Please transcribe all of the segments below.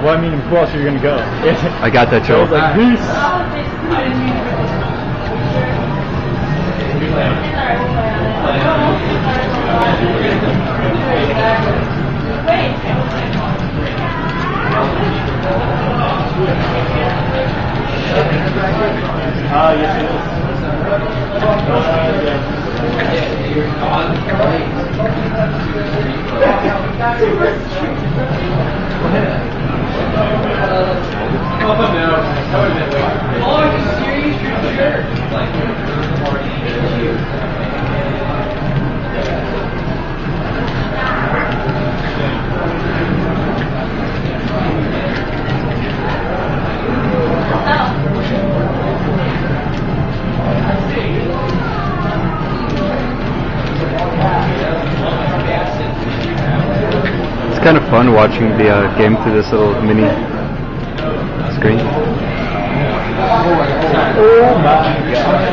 Well, I mean, who else are you gonna go? I got that, Joe. Like, peace. Yes, it It's kind of fun watching the game through this little mini screen. Oh my God.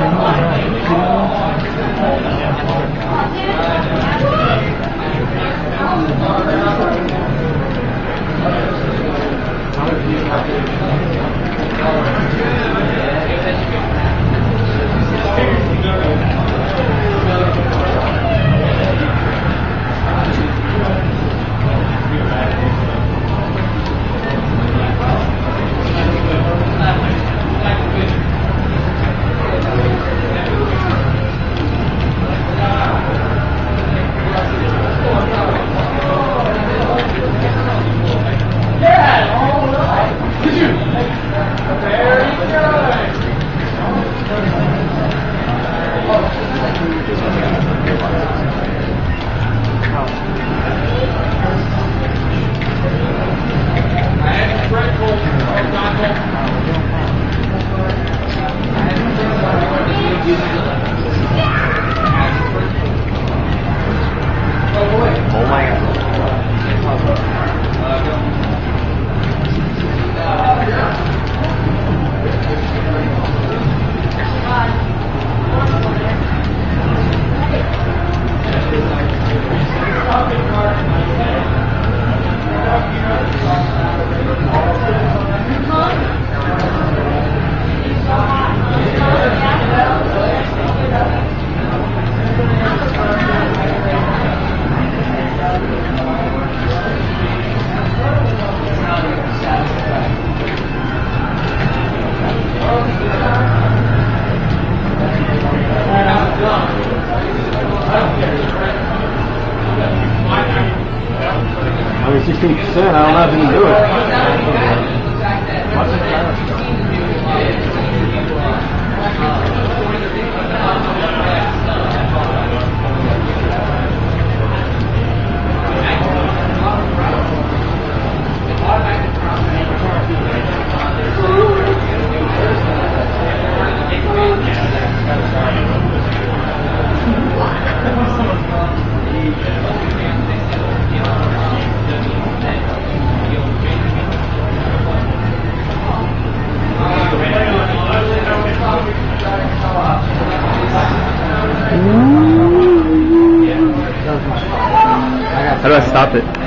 I mean, 16%, I don't have to do it. How do I stop it?